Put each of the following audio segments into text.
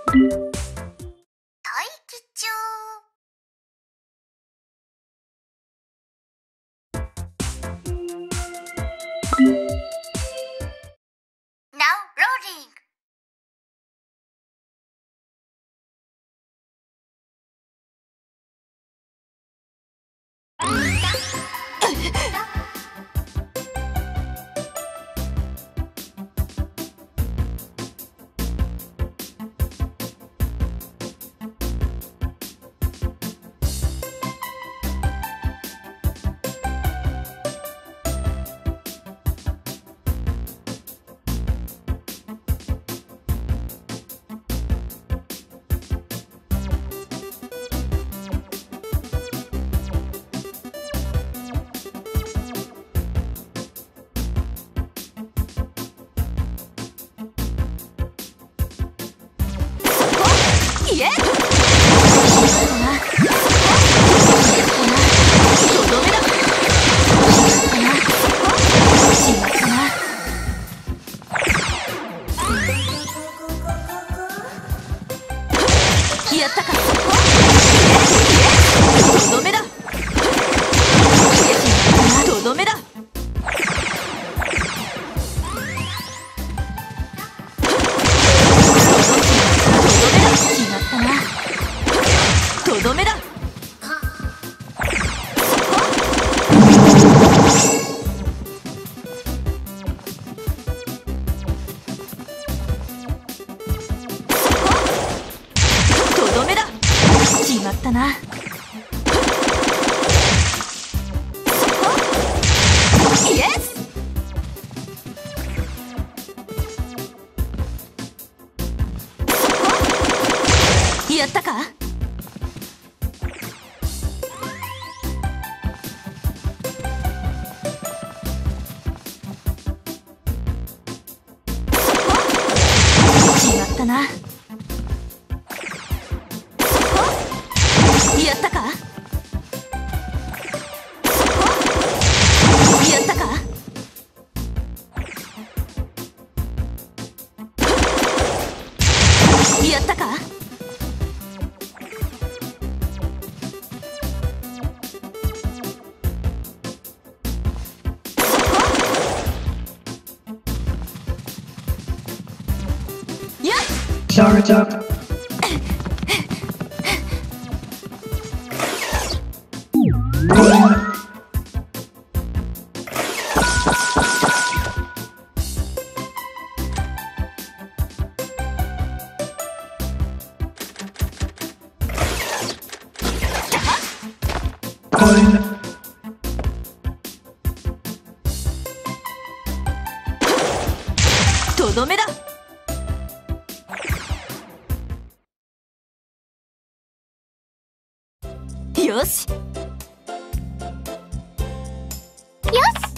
待機中。Now loading.いえやったか。とどめだ。とどめだ。とどめだ。とどめだ。決まったな。イエス。やったか。決まったな。やったか。やったか。やったか。 Charge up. とどめだ。よし。よし。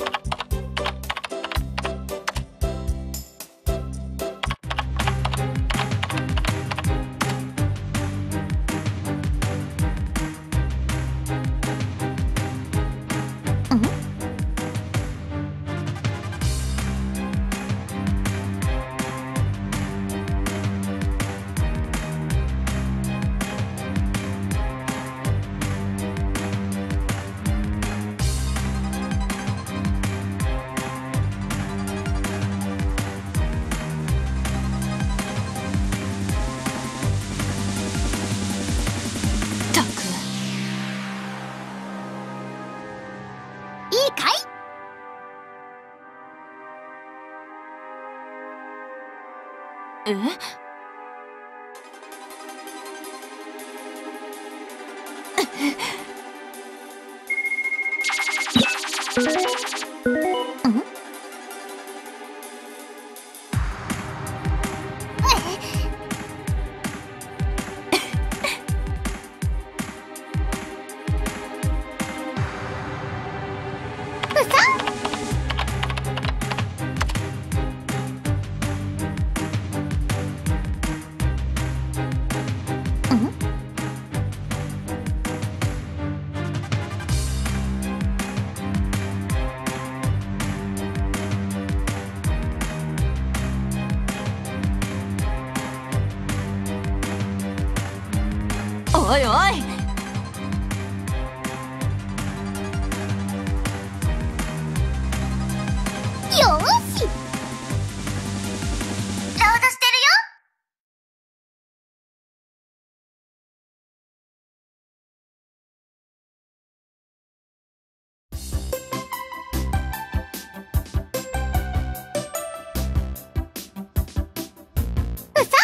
いいかい。え？ おいおい。 よーし、ロードしてるよ。うさ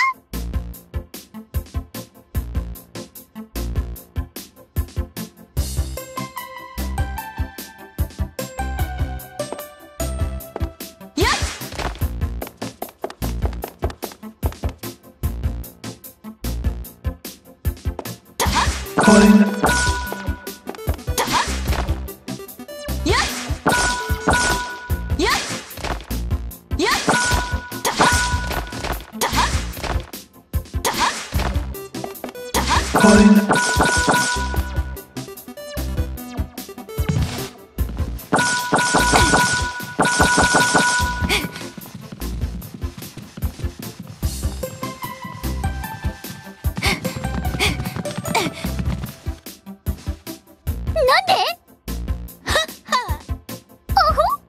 なんで？はっは。おほ。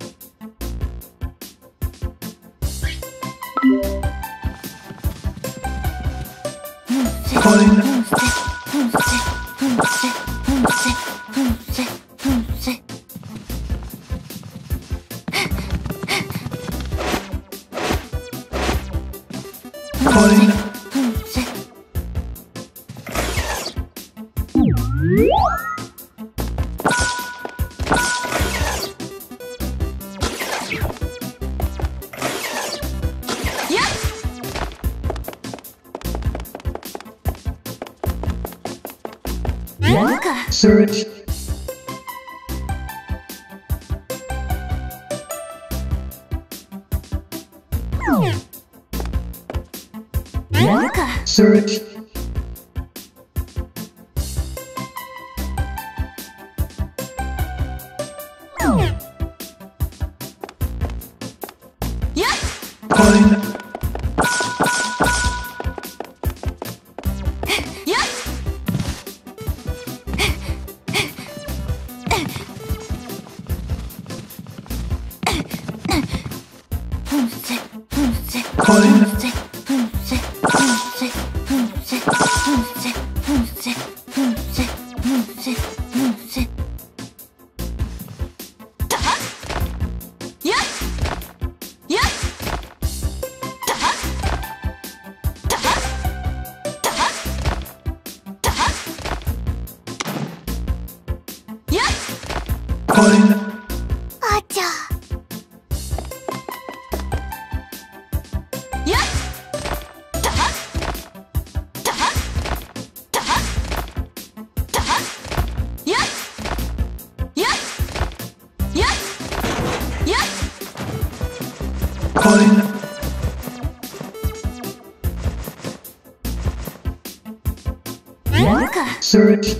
Search. Search. Coin. あちゃ。 Search.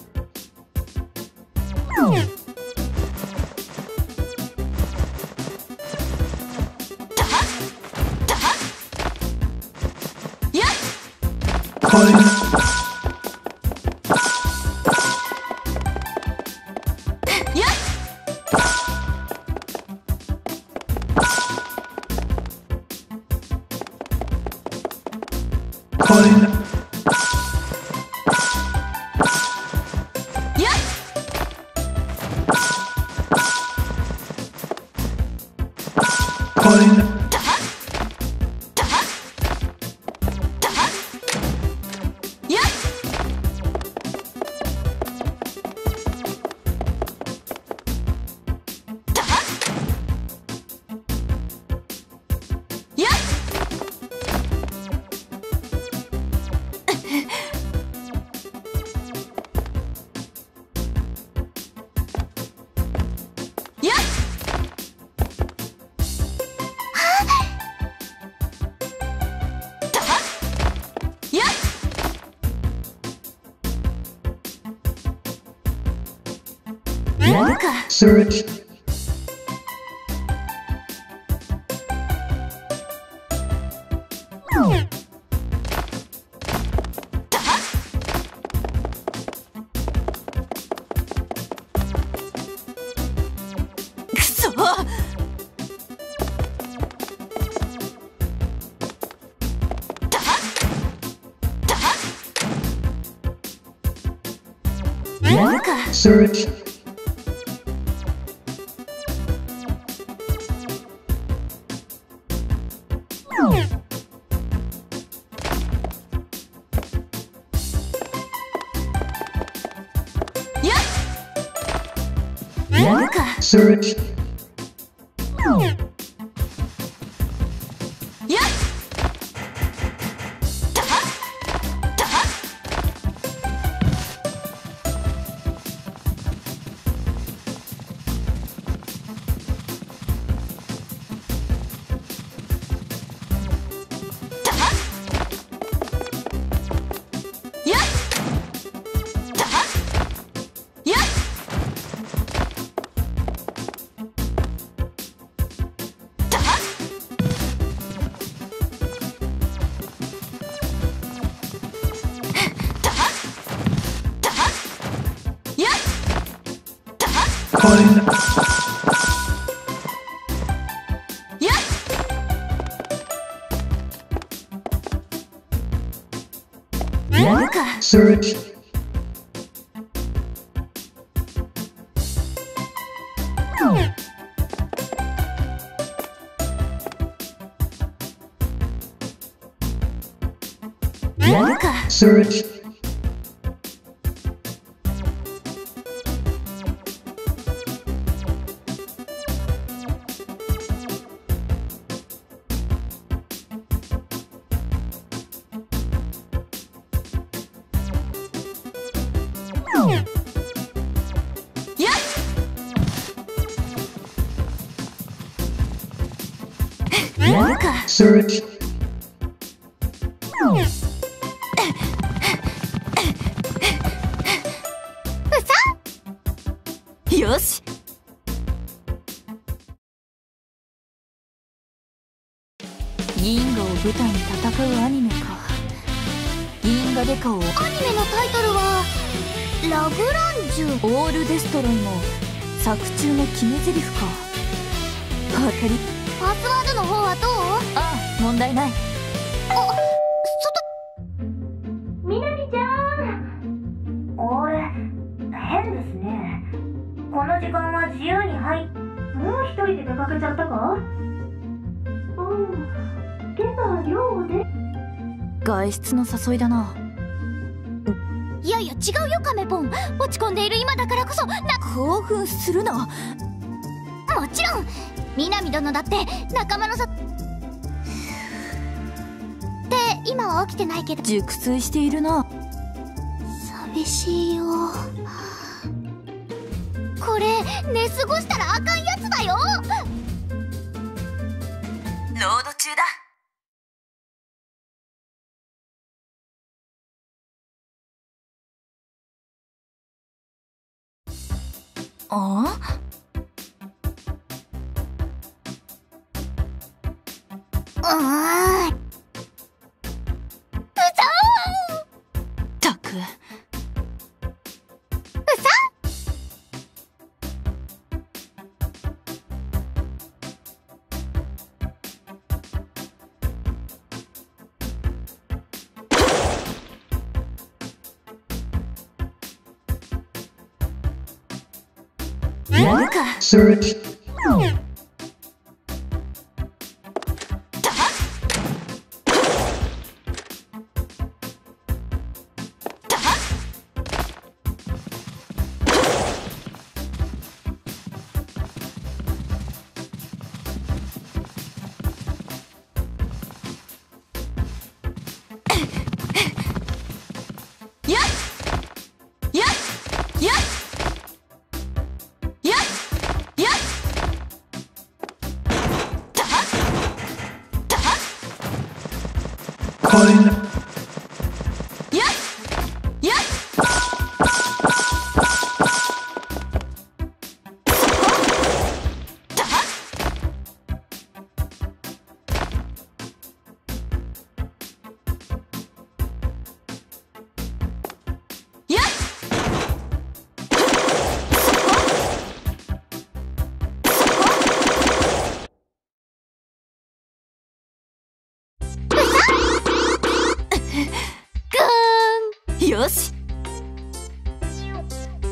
Search. やるか。 Search. やるか。 Search. やっ。たはたは。たは。やっ。たは。やっ。たは。たは。たは。やっ。たは。 Coin. やっ。やるか。 Search. やるか。 Search. やっ。やるか。 Search. よし。銀河を舞台に戦うアニメか。銀河デカをアニメのタイトルはラグランジュ。 オールデストロイも作中の決め台詞か。わかり。 パスワードの方はどう？ ああ、問題ない。 みなみちゃん、あれ変ですね。この時間は自由にもう一人で出かけちゃったか？今朝寮で。 外出の誘いだな。 いやいや違うよカメポン。落ち込んでいる今だからこそ興奮するな。 もちろん南殿だって仲間のさって今は起きてないけど熟睡しているな。 寂しいよ。これ寝過ごしたらあかんやつだよ。 ロード中だ。ああ。ったく。やるか。 Search. たは。たは。やっ。やっ。やっ。やっ。やっ。たは。たは。 Coin. やっ。やっ。たは。やっ。よし。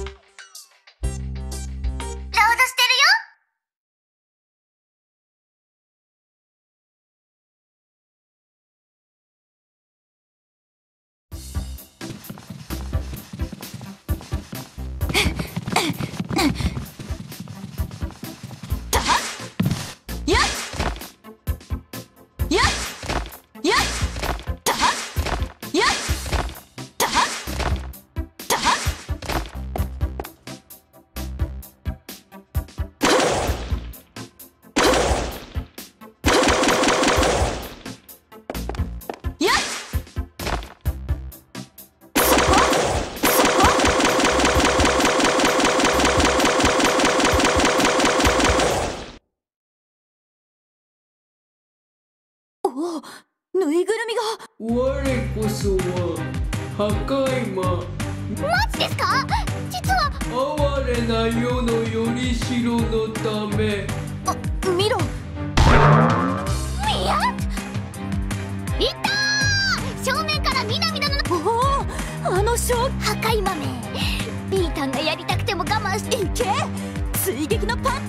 破壊魔。 マジですか？実は哀れな世のよりしろのため。 見ろ。 いや、いったー！正面から南殿のおお、あの破壊豆。ピータンがやりたくても我慢していけ。追撃のパン。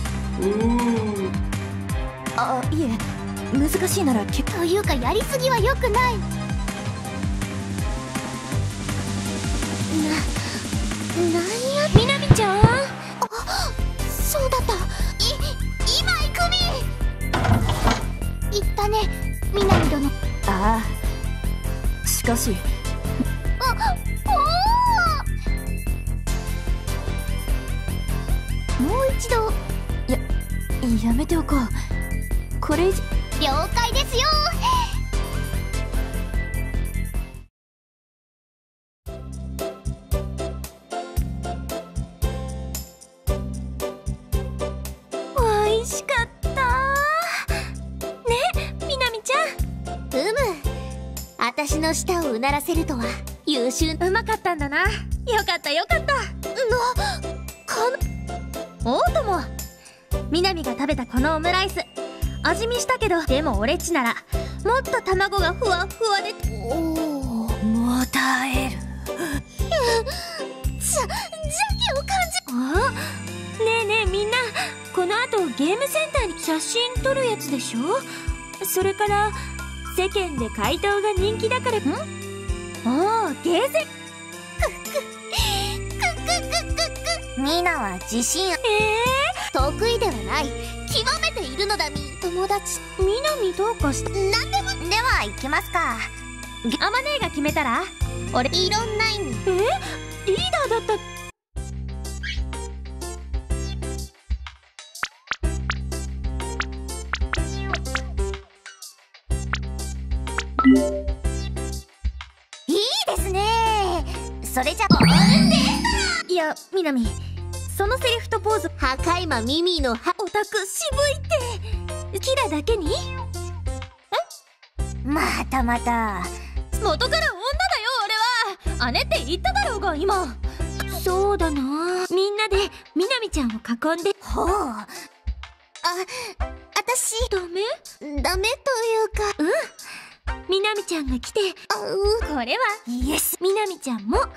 いえ、難しいならというかやりすぎは良くない。なんや、みなみちゃん。そうだった。今行くみ。言ったね、みなみ殿。 ああ、しかしもう一度。 やめておこう。これ以上。 了解ですよ。 美味しかったね、みなみちゃん。 私の舌をうならせるとは優秀。 うまかったんだな。よかったよかった。おうとも、みなみが食べたこのオムライス味見したけど、でも俺っちならもっと卵がふわふわで。もたえる。 邪気を感じ。ねえねえみんな、この後ゲームセンターに写真撮るやつでしょ。それから世間で怪盗が人気だから。ゲーセン。 ミナは自信得意ではない。極めているのだみ。友達。 みなみどうかした？ 何でも。では行きますか。 あまねえが決めたら。 俺いろんな意味。 リーダーだった。 いいですね。それじゃいや、みなみ、そのセリフとポーズ。 破壊魔ミミのオタク渋いって。キラだけに？ またまた。 元から女だよ俺は。姉って言っただろうが今。そうだな。みんなでみなみちゃんを囲んで。 ほう。私ダメというか。 みなみちゃんが来て。これはイエス。 みなみちゃんも。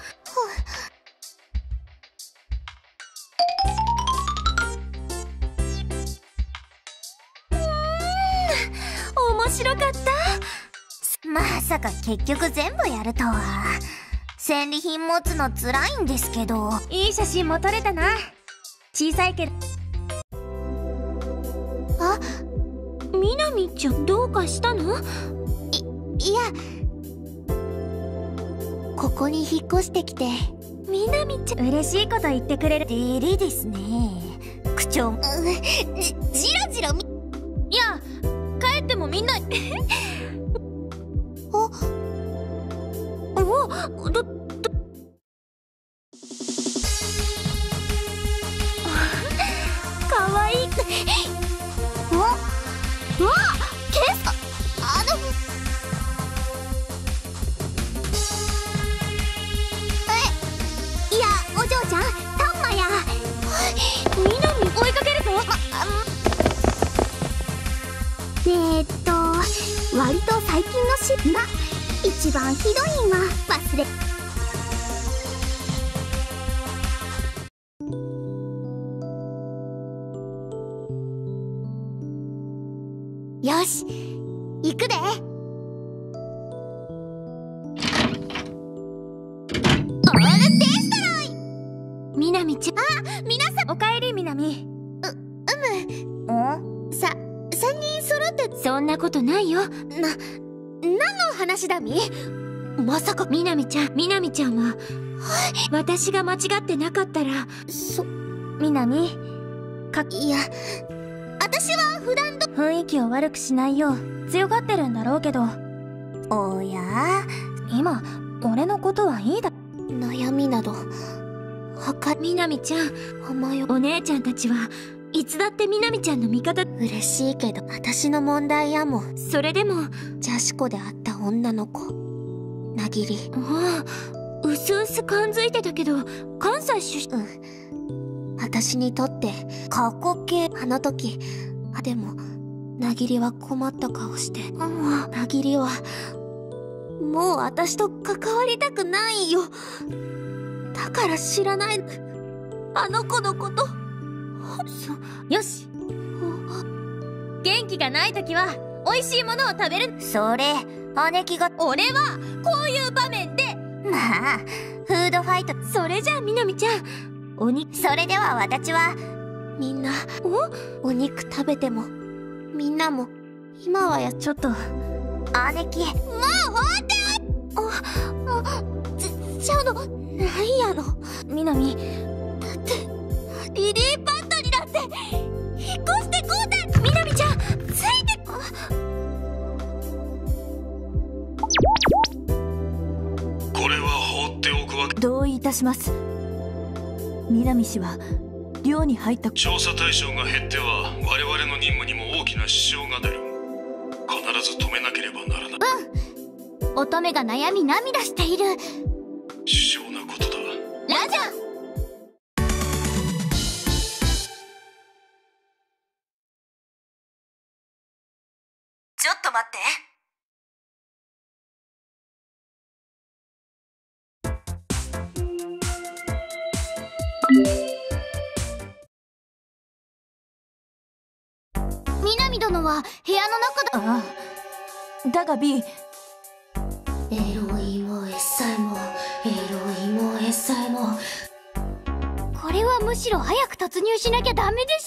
面白かった。 まさか結局全部やるとは。戦利品持つの辛いんですけど。 いい写真も撮れたな。小さいけど。みなみちゃんどうかしたの？ いや、ここに引っ越してきて。 みなみちゃん嬉しいこと言ってくれる。 デレですね。口調じろじろ。 いや、帰ってもみんなかわいい。 ケースか。いや、お嬢ちゃん、タンマや。 みなみ追いかけるぞ。 割と最近のシが一番ひどいんは忘れ。よし、行くで。 みなみちゃん。 皆さんおかえりみなみ。 3人揃って。 そんなことないよ。 何の話だみ。 まさか。みなみちゃんは、私が間違ってなかったら。みなみ、 いや、私は普段雰囲気を悪くしないよう強がってるんだろうけど。 おや、 今俺のことはいいだ。 悩みなどみなみちゃん、お姉ちゃんたちはいつだってみなみちゃんの味方。 嬉しいけど、私の問題やも。 それでもジャシコで会った女の子、 なぎり。 ああ、うすうす感づいてたけど、関西出身。 私にとって過去形。あの時。でもなぎりは困った顔して。なぎりはもう私と関わりたくないよ。だから知らない、あの子のこと。 よし、元気がない時は美味しいものを食べる。 それ姉貴が。 俺はこういう場面で。 まあフードファイト。 それじゃあみなみちゃん、お肉。 それでは私はみんなお肉食べてもみんなも今はちょっと姉貴。もう放って。ちゃうのなんやのみなみ。だってリリーパッドになって引っ越してこうだ。みなみちゃんついて。 これは放っておくわけ。 同意いたします。南氏は寮に入った。 調査対象が減っては我々の任務にも大きな支障が出る。必ず止めなければならない。 乙女が悩み涙している。 殊勝なことだ。 ラジャン。 ちょっと待って。 南殿は部屋の中だ。 ああ、だが B。 エロイモエッサイモエロイモエッサイモ。これはむしろ早く突入しなきゃダメでし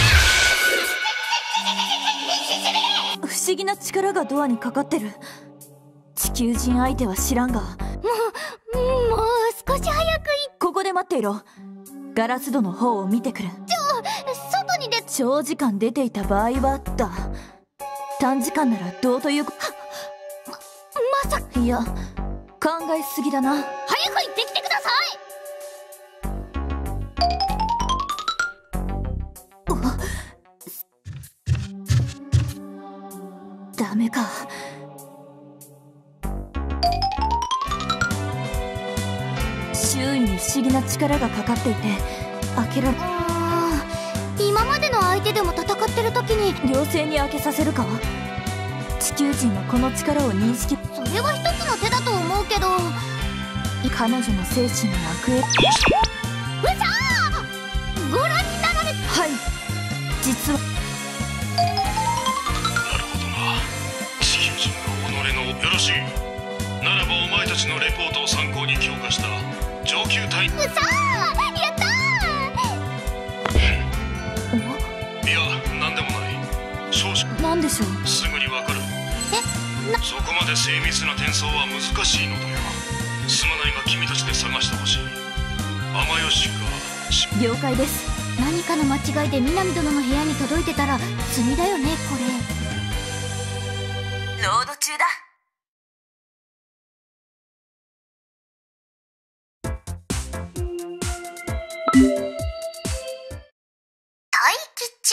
ょ。 不思議な力がドアにかかってる。地球人相手は知らんが。 もう少し早くここで待っていろ。ガラス戸の方を見てくる。 外に出。 長時間出ていた場合はあった。短時間ならどうという。 まさか。 いや、考えすぎだな。 早く行ってきてください。ダメか。周囲に不思議な力がかかっていて開けられ。 今までの相手でも戦ってる時に両性に開けさせるか。地球人はこの力を認識。 それは一つの手だと思うけど。 彼女の精神に悪影響。 ご覧になられ。 はい、実は。 なるほどな。地球人が己の。よろしい。ならばお前たちのレポートを参考に強化した上級隊。 やったいや、なんでもない。少々。 なんでしょう。 すぐにわかる。そこまで精密な転送は難しいのだよ。すまないが君たちで探してほしい。雨吉が。 了解です。 何かの間違いで南殿の部屋に届いてたら罪だよねこれ。 ロード中だ。 待機中。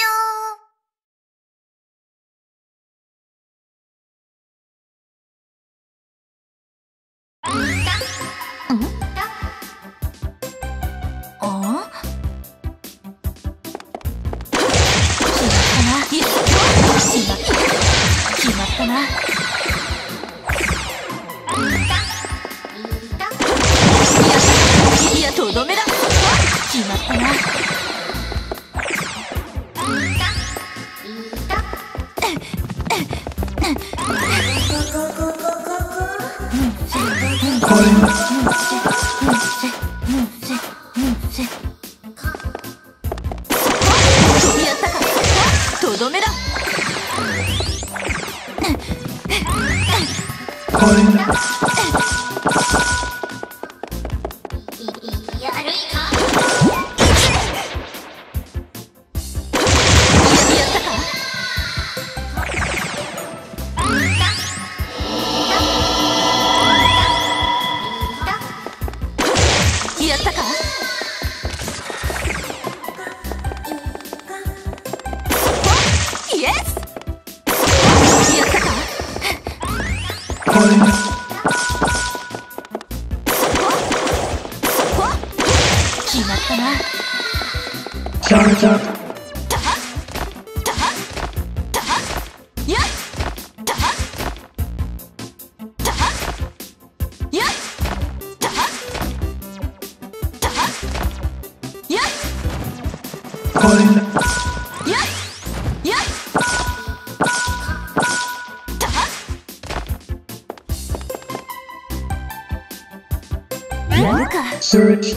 決まったな。 Charge up. Coin. Surge.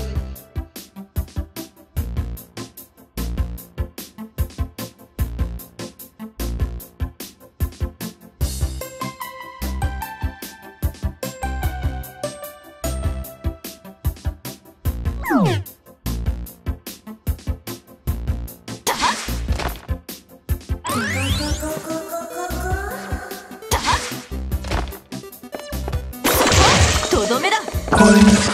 とどめだ。 Coin.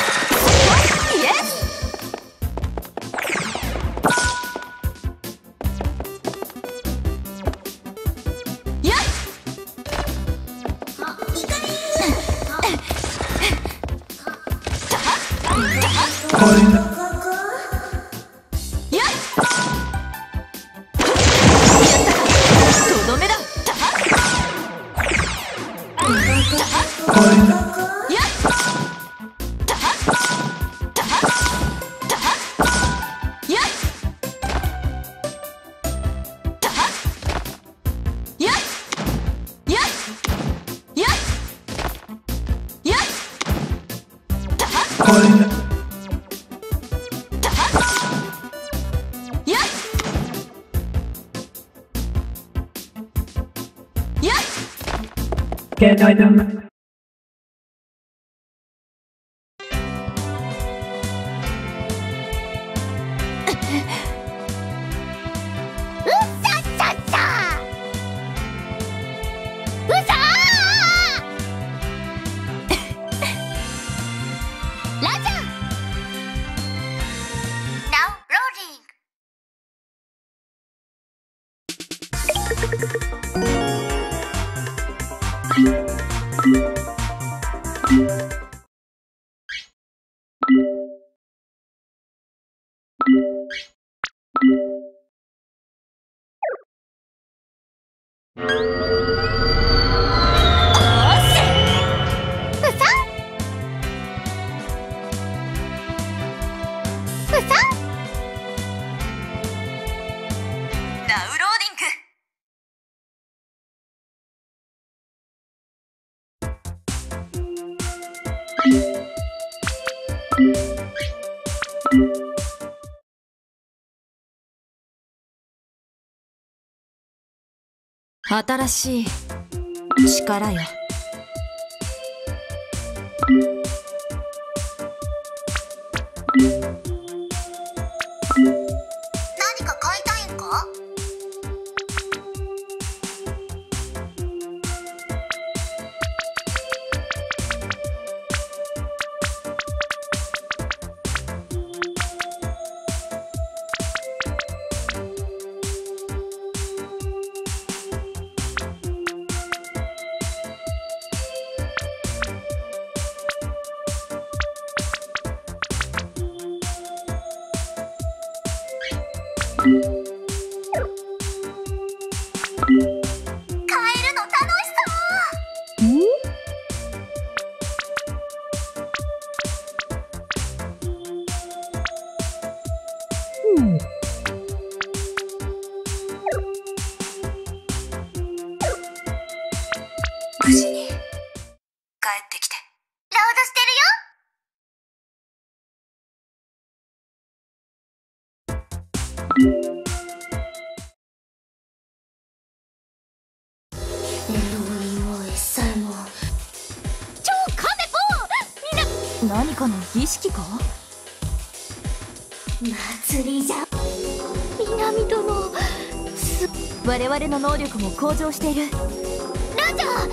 Get item. 新しい力よ。 何か買いたいんか？無事に帰ってきて。ロードしてるよ。 何かの儀式か？ 祭りじゃ。南殿、 我々の能力も向上している。 ラジャー、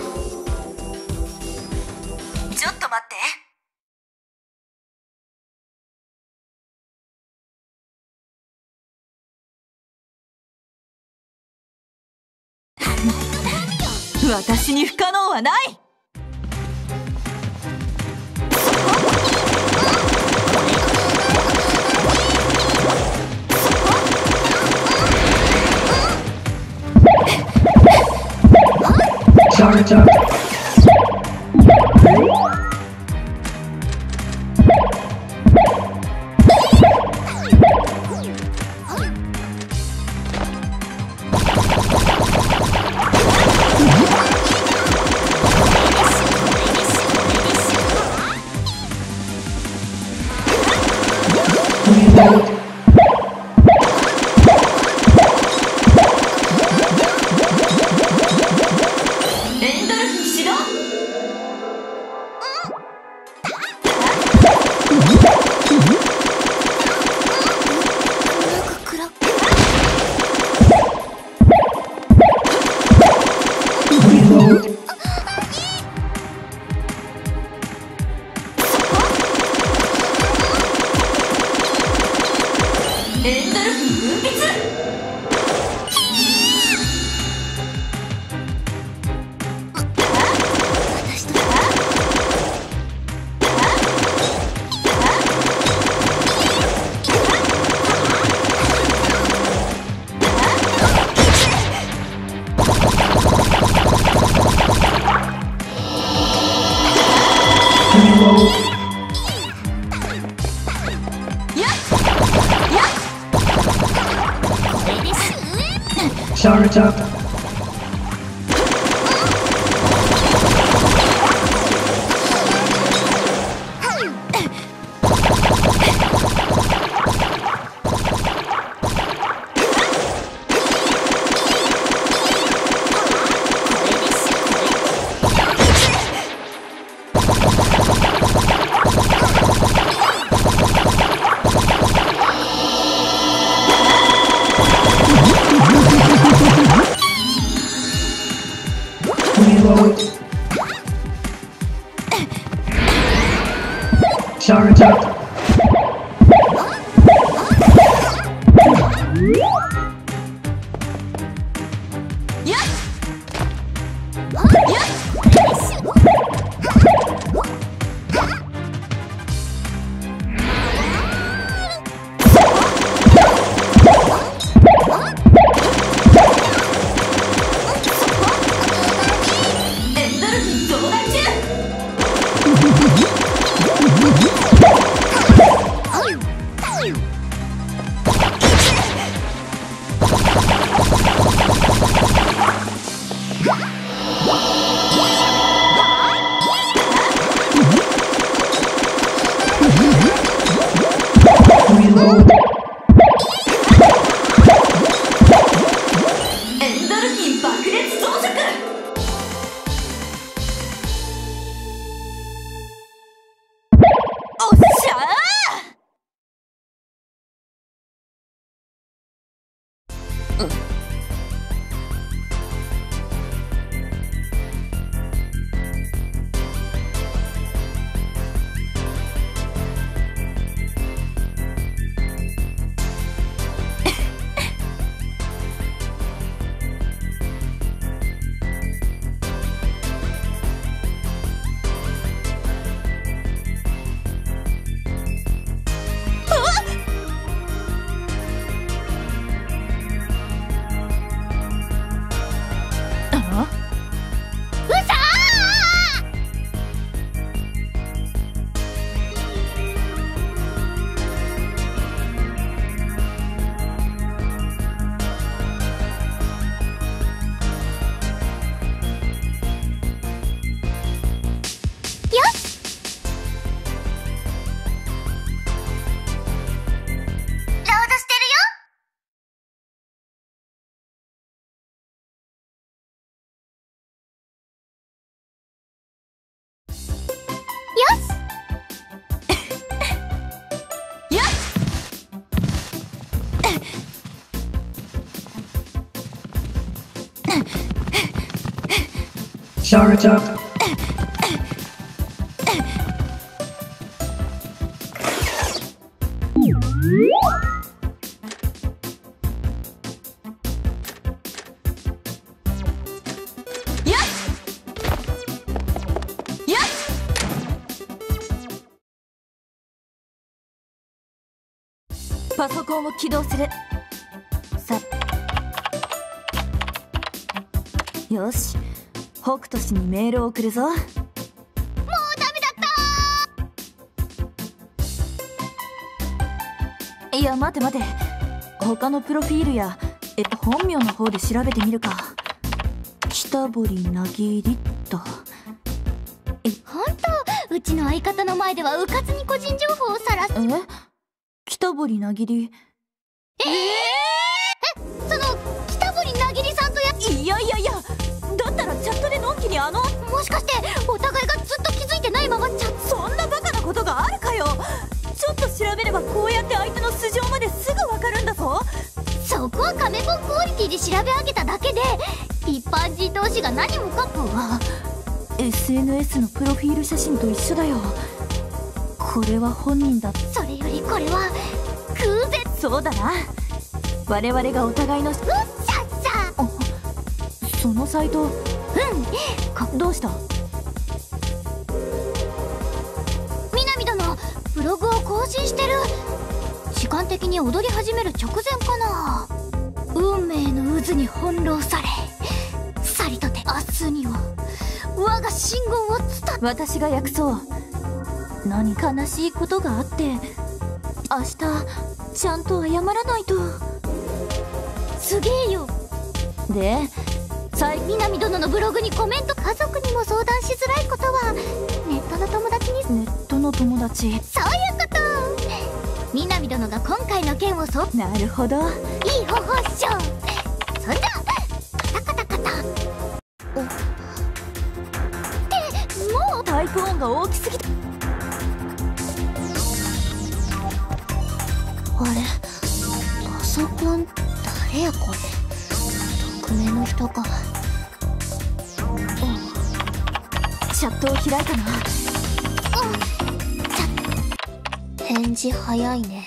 ちょっと待って。私に不可能はない。 Start up. Reload. Reload. Start up. Reload. Start up. Reload. Start up. パソコンを起動する。さよし、 北斗氏にメールを送るぞ。 もうダメだった。 いや待て待て、他のプロフィールや本名の方で調べてみるか。北堀なぎりっと。 ほんと、うちの相方の前ではうかつに個人情報をさらす。 北堀なぎり。 その北堀なぎりさんといやだったらチャットでのんきにもしかしてお互いがずっと気づいてないままそんなバカなことがあるかよ。ちょっと調べればこうやって相手の素性まですぐわかるんだぞ。 そこはカメポンクオリティで調べ上げただけで、一般人同士が何もかも。 SNS のプロフィール写真と一緒だよ。これは本人だ。 それよりこれは空前。 そうだな、我々がお互いのうっしゃっしゃ。 そのサイトどうした？ 南殿、ブログを更新してる。時間的に踊り始める直前かな。運命の渦に翻弄され、さりとて明日には我が信言を伝え。 私が訳そう。何か悲しいことがあって明日ちゃんと謝らないと。 すげえよ。 で南殿のブログにコメント。家族にも相談しづらいことはネットの友達に。 ネットの友達。 そういうこと。南殿が今回の件をなるほど、 いい方法っしょ。そんじゃカタカタカタ。ってもうタイプ音が大きすぎた。 あれ、パソコン誰やこれ。匿名の人か。 チャットを開いたな。 返事早いね。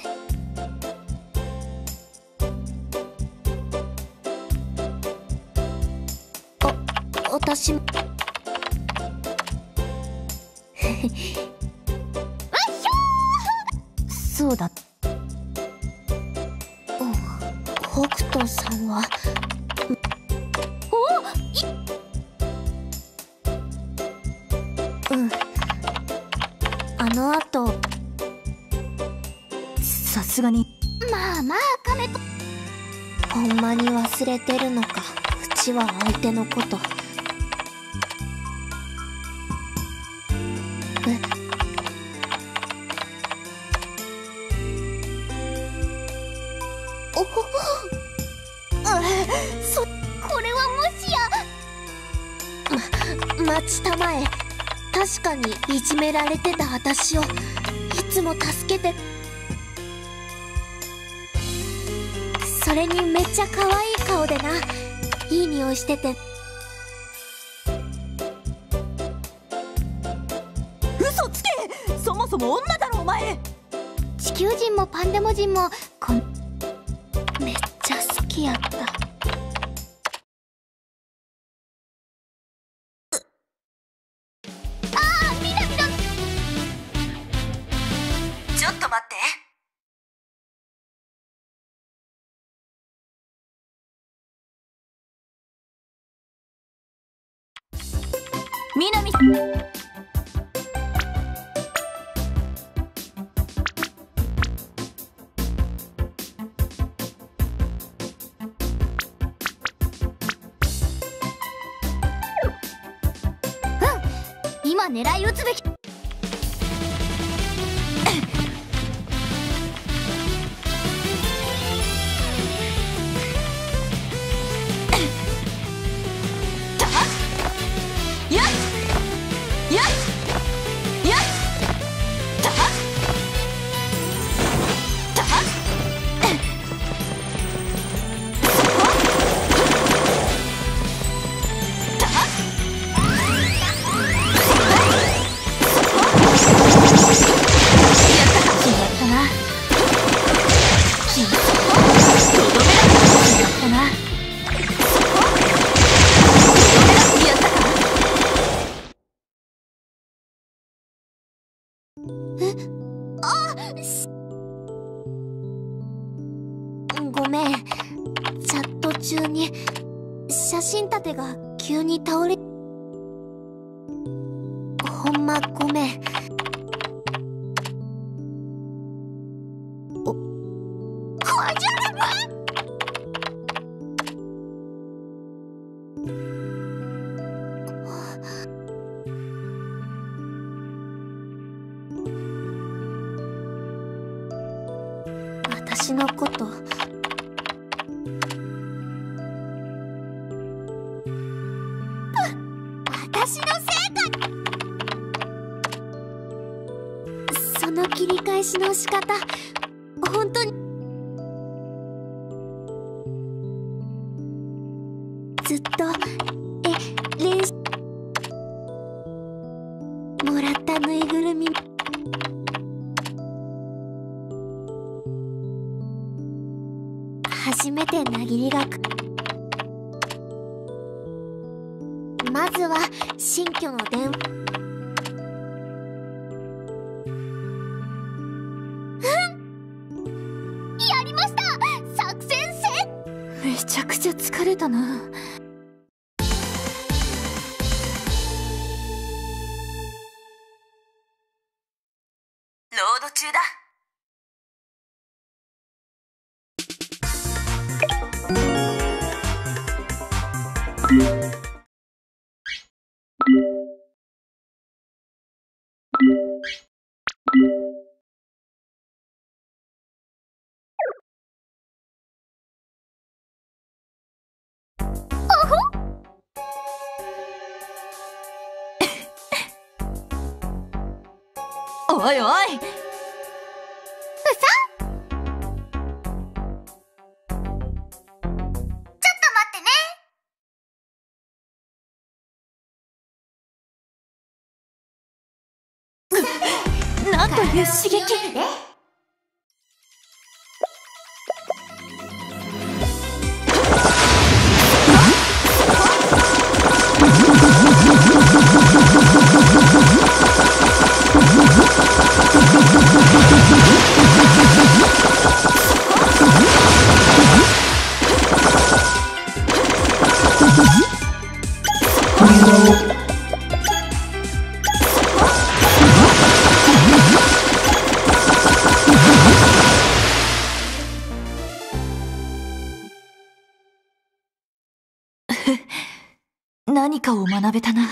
私もそうだ。 北斗さんはあの後さすがに。 まあまあカメと。ほんまに忘れてるのか、うちは相手のこと。これはもしや。待ちたまえ。確かにいじめられてた私をいつも助けて。それにめっちゃ可愛い顔でな。いい匂いしてて。 嘘つけ。そもそも女だろお前。 地球人もパンデモ人もめっちゃ好きやった。 ちょっと待って。南。 今狙い撃つべき。ごめん、チャット中に写真立てが急に倒れ。 あ、ごめん。私のこと私のせいか。その切り返しの仕方本当にずっと練習もらったぬいぐるみ初めてなぎりがまずは新居の電話やりました作戦成めちゃくちゃ疲れたな。 ロード中だ。 おいおい、なんという刺激。何かを学べたな。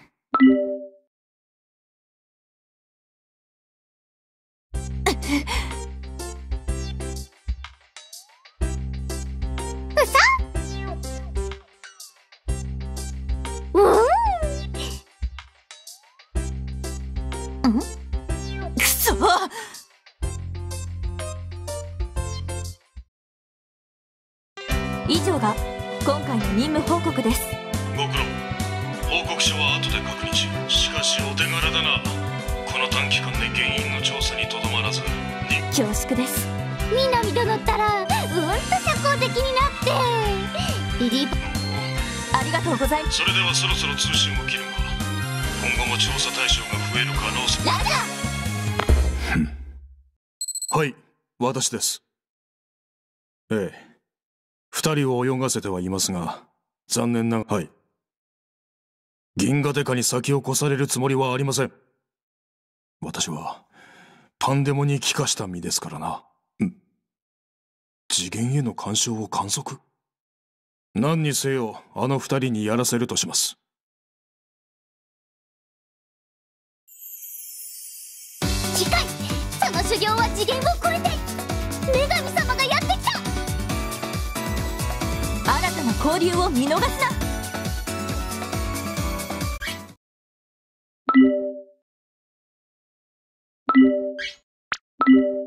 くそ！以上が今回の任務報告です。 ご苦労。報告書は後で確認し、しかしお手柄だな。この短期間で原因の調査にとどまらずに恐縮です。 南殿ったら社交的になってリリーありがとうございます。 それではそろそろ通信を切るが、今後も調査対象が増える可能性。 ラジャはい、私です。ええ、二人を泳がせてはいますが、残念ながら、はい。銀河デカに先を越されるつもりはありません。私はパンデモに帰化した身ですからな。次元への干渉を観測？何にせよあの二人にやらせるとします。 次回、その修行は次元を超えて女神様がやってきた。 新たな交流を見逃すな。